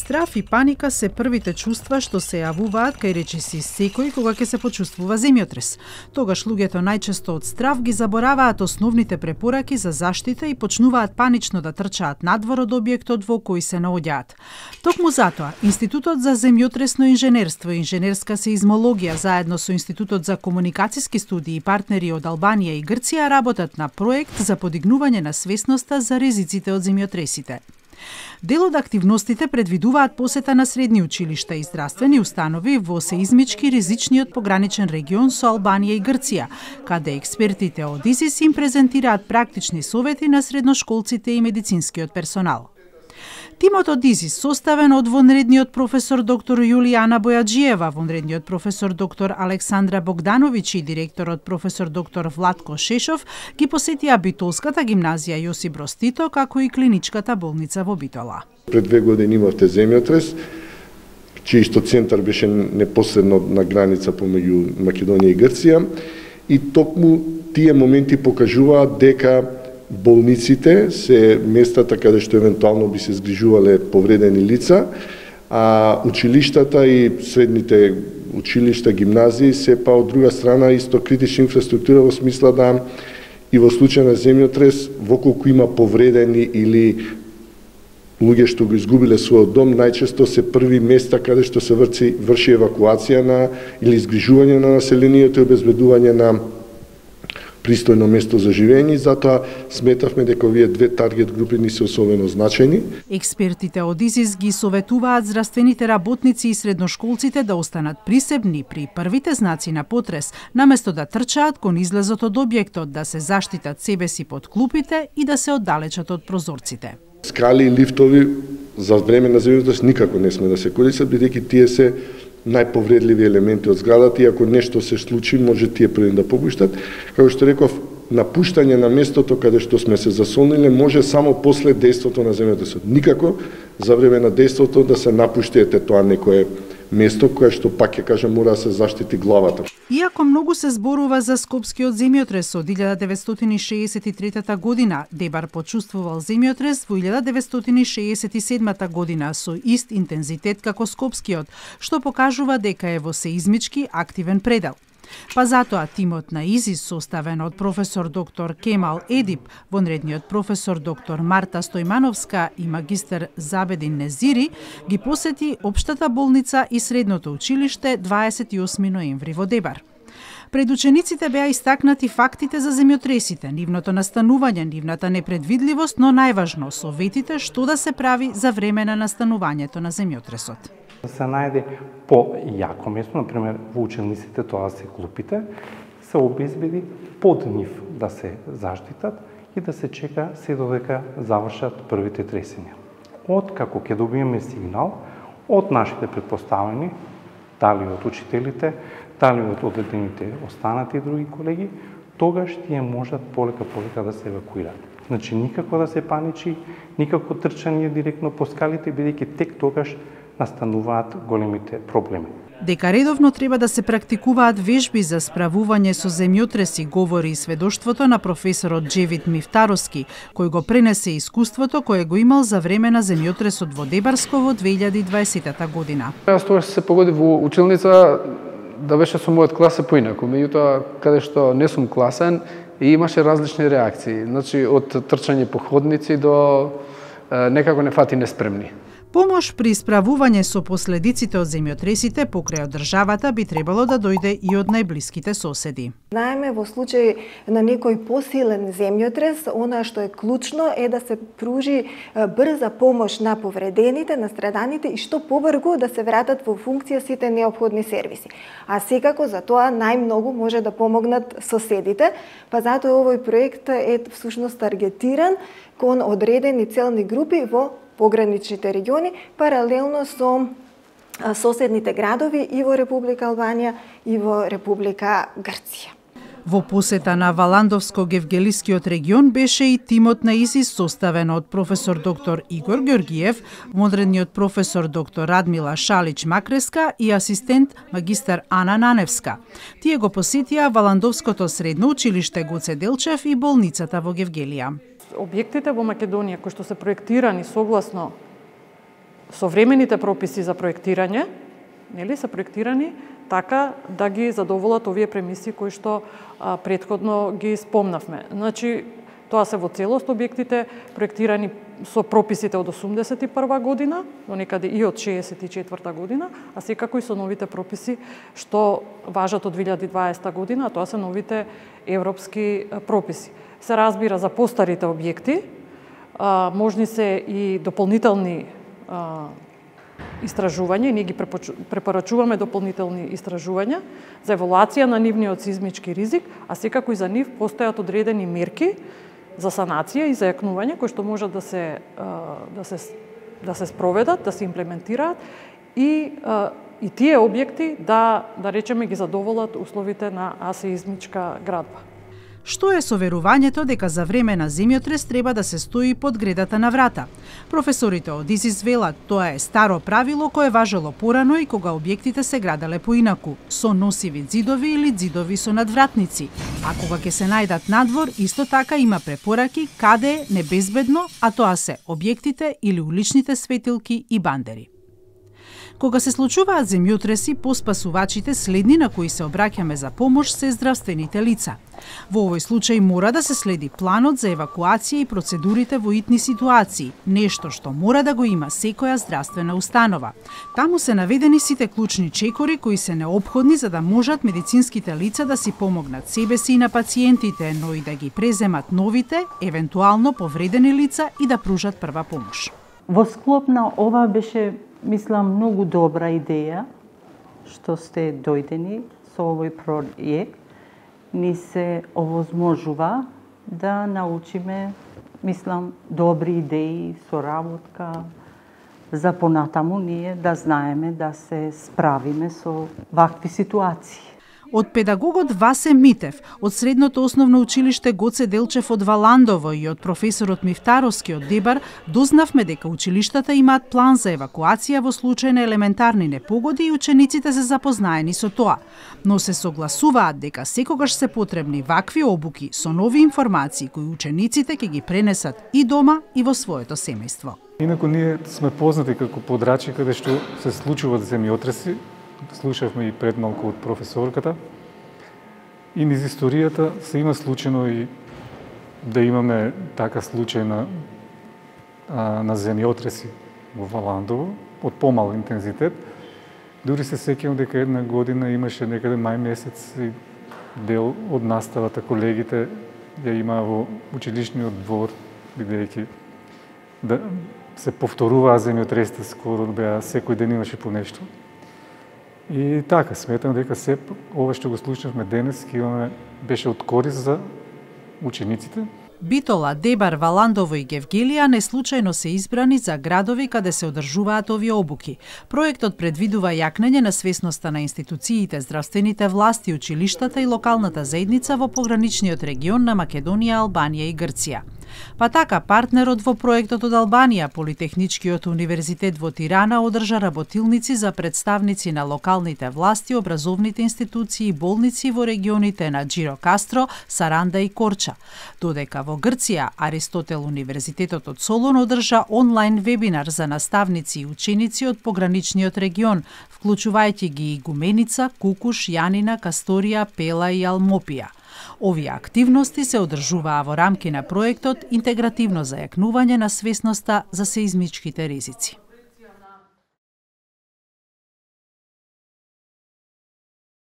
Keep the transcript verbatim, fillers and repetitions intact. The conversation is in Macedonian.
Страв и паника се првите чувства што се јавуваат кај речиси секој кога ќе се почувствува земјотрес. Тогаш луѓето најчесто од страв ги забораваат основните препораки за заштита и почнуваат панично да трчаат надвор од објектот во кој се наоѓаат. Токму затоа, Институтот за земјотресно инженерство и инженерска сеизмологија заедно со Институтот за комуникациски студии и партнери од Албанија и Грција работат на проект за подигнување на свесноста за ризиците од земјотресите. Дел од активностите предвидуваат посета на средни училишта и здравствени установи во сеизмички ризичниот пограничен регион со Албанија и Грција, каде експертите од ИЗИС им презентираат практични совети на средношколците и медицинскиот персонал. Тимот од ИЗИС, составен од вонредниот професор доктор Јулијана Бојаджиева, вонредниот професор доктор Александра Богдановиќ и директорот професор доктор Владко Шешов, ги посетија Битолската гимназија Јосип Броз Тито, како и клиничката болница во Битола. Пред две години имавте земјотрес, чиј центар беше непосредно на граница помеѓу Македонија и Грција, и токму тие моменти покажуваат дека болниците се местата каде што евентуално би се згрижувале повредени лица, а училиштата и средните училишта, гимназии се па од друга страна исто критична инфраструктура во смисла да и во случај на земјотрес, воколку има повредени или луѓе што го изгубиле својот дом, најчесто се први места каде што се врши, врши евакуација на или изгрижување на населението и обезбедување на пристојно место за живење, затоа сметавме дека овие две таргет групи ни се особено значајни. Експертите од ИЗИС ги советуваат здравствените работници и средношколците да останат присебни при првите знаци на потрес, наместо да трчаат кон излезот од објектот, да се заштитат себе си под клупите и да се оддалечат од прозорците. Скали и лифтови за време на земјотрес никако не сме да се користат, бидејќи тие се најповредливи елементи од зградата и ако нешто се случи, може тие први да попуштат. Како што реков, напуштање на местото каде што сме се засолниле може само после дејството на земјотресот. Никако за време на дејството да се напуштиете тоа некое место кое што пак ќе кажам мора да се заштити главата. Иако многу се зборува за Скопскиот земјотрес од илјада деветстотини шеесет и трета година, Дебар почувствувал земјотрес во илјада деветстотини шеесет и седма година со ист интензитет како Скопскиот, што покажува дека е во сеизмички активен предел. Па затоа тимот на ИЗИС, составен од професор доктор Кемал Едип, вонредниот професор доктор Марта Стојмановска и магистер Забедин Незири, ги посети Општата болница и средното училиште дваесет и осми ноември во Дебар. Пред учениците беа истакнати фактите за земјотресите, нивното настанување, нивната непредвидливост, но најважно советите што да се прави за време на настанувањето на земјотресот. Да се најде по-јако место, например во училниците, тоа се клупите, се обезбеди под нив да се заштитат и да се чека се додека завршат првите тресења. Од како ќе добиеме сигнал од нашите претпоставени, дали од учителите, дали од одредените останати други колеги, тогаш тие можат полека-полека да се евакуираат. Значи никако да се паничи, никако трчање директно по скалите, бидејќи тек тогаш настануваат големите проблеми. Дека редовно треба да се практикуваат вежби за справување со земјотреси, говори и сведоштвото на професорот Джевит Мифтаровски, кој го пренесе искуството кое го имал за време на земјотресот во Дебарско во две илјади и дваесета година. Јас тогаш се погодив во училница да беше со мојот клас поинаку, меѓутоа каде што не сум класен и имаше различни реакции, значи од трчање по ходници до е, некако не фати неспремни. Помош при справување со последиците од земјотресите покрај од државата би требало да дојде и од најблиските соседи. Знаеме во случај на некој посилен земјотрес, она што е клучно е да се пружи брза помош на повредените, на страданите и што побрзо да се вратат во функција сите неопходни сервиси. А секако за тоа најмногу може да помогнат соседите, па затоа овој проект е всушност таргетиран кон одредени целни групи во пограничните региони, паралелно со соседните градови и во Република Албанија и во Република Грција. Во посета на Валандовско-Гевгелискиот регион беше и тимот на ИЗИС, составен од професор доктор Игор Ѓоргиев, модерниот професор доктор Радмила Шалич-Макреска и асистент магистар Ана Наневска. Тие го посетија Валандовското средно училиште Гоце Делчев и болницата во Гевгелија. Објектите во Македонија кои што се проектирани согласно современите прописи за проектирање, нели, се проектирани така да ги задоволат овие премиси кои што а, претходно ги спомнавме. Значи, тоа се во целост објектите проектирани со прописите од осумдесет и прва година, до некаде и од шеесет и четврта година, а секако и со новите прописи што важат од две илјади и дваесета година, а тоа се новите европски прописи. Се разбира за постарите објекти, а, можни се и дополнителни а, истражувања, и ние ги препорачуваме дополнителни истражувања за евалуација на нивниот сизмички ризик, а секако и за нив постојат одредени мерки за санација и зајакнување кои што можат да се да се да се спроведат, да се имплементираат и и тие објекти да да речеме ги задоволат условите на асеизмичка градба. Што е со верувањето дека за време на земјотрес треба да се стои под гредата на врата? Професорите од ИЗИС велат, тоа е старо правило кое важело порано и кога објектите се граделе поинаку, со носиви ѕидови или ѕидови со надвратници. А кога ќе се најдат надвор, исто така има препораки каде е небезбедно, а тоа се објектите или уличните светилки и бандери. Кога се случуваат земјотреси, поспасувачите следни на кои се обраќаме за помош се здравствените лица. Во овој случај мора да се следи планот за евакуација и процедурите во итни ситуации, нешто што мора да го има секоја здравствена установа. Таму се наведени сите клучни чекори кои се неопходни за да можат медицинските лица да си помогнат себе си и на пациентите, но и да ги преземат новите, евентуално повредени лица и да пружат прва помош. Во склоп на ова беше, мислам, многу добра идеја што сте дојдени со овој проект. Ни се овозможува да научиме, мислам, добри идеи, соработка, за понатаму ние да знаеме да се справиме со вакви ситуации. Од педагогот Васе Митев, од Средното основно училиште Гоце Делчев од Валандово и од професорот Мифтаровски од Дебар, дознавме дека училиштата имаат план за евакуација во случај на елементарни непогоди и учениците се запознаени со тоа. Но се согласуваат дека секогаш се потребни вакви обуки со нови информации кои учениците ќе ги пренесат и дома и во своето семејство. Инаку ние сме познати како подрачи каде што се случуваат земјотреси. Слушавме и пред малку од професорката. И низ историјата се има случајно и да имаме така случај на, на земјотреси во Валандово, од помал интензитет. Дури се сеќавам дека една година имаше некаде мај месец и дел од наставата колегите ја има во училишниот двор, бидејќи да се повторуваа земјотресите, скоро беа секој ден имаше по нешто. И така, сметам дека се ова што го слушнавме денес имаме беше од корист за учениците. Битола, Дебар, Валандово и Гевгелија неслучајно се избрани за градови каде се одржуваат овие обуки. Проектот предвидува јакнење на свесноста на институциите, здравствените власти, училиштата и локалната заедница во пограничниот регион на Македонија, Албанија и Грција. Па така, партнерот во проектот од Албанија, Политехничкиот универзитет во Тирана, одржа работилници за представници на локалните власти, образовните институции и болници во регионите на Џирокастро, Саранда и Корча. Додека во Грција, Аристотел универзитетот од Солун одржа онлайн вебинар за наставници и ученици од пограничниот регион, вклучувајќи ги Игуменица, Кукуш, Јанина, Касторија, Пела и Алмопија. Овие активности се одржуваа во рамки на проектот Интегративно зајакнување на свесноста за сеизмичките ризици.